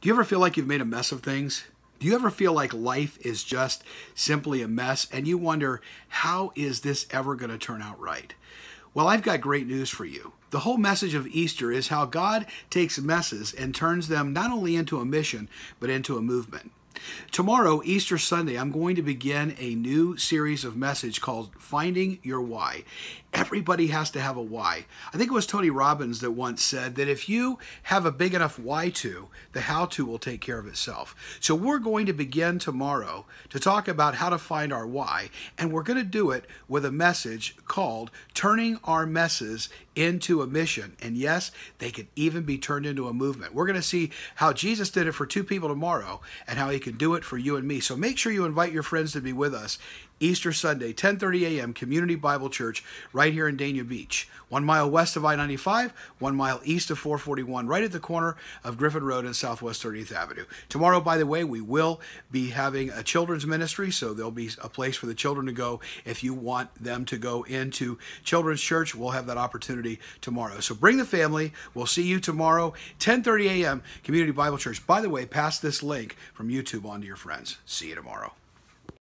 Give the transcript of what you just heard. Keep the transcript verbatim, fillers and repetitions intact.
Do you ever feel like you've made a mess of things? Do you ever feel like life is just simply a mess and you wonder, how is this ever going to turn out right? Well, I've got great news for you. The whole message of Easter is how God takes messes and turns them not only into a mission, but into a movement. Tomorrow, Easter Sunday, I'm going to begin a new series of message called Finding Your Why. Everybody has to have a why. I think it was Tony Robbins that once said that if you have a big enough why to, the how to will take care of itself. So we're going to begin tomorrow to talk about how to find our why, and we're going to do it with a message called Turning Our Messes into a Mission. And yes, they can even be turned into a movement. We're going to see how Jesus did it for two people tomorrow and how he can do it for you and me. So make sure you invite your friends to be with us Easter Sunday, ten thirty a m, Community Bible Church, right here in Dania Beach. One mile west of I ninety-five, one mile east of four forty-one, right at the corner of Griffin Road and Southwest thirtieth Avenue. Tomorrow, by the way, we will be having a children's ministry, so there'll be a place for the children to go. If you want them to go into children's church, we'll have that opportunity tomorrow. So bring the family. We'll see you tomorrow, ten thirty a m, Community Bible Church. By the way, pass this link from YouTube on to your friends. See you tomorrow.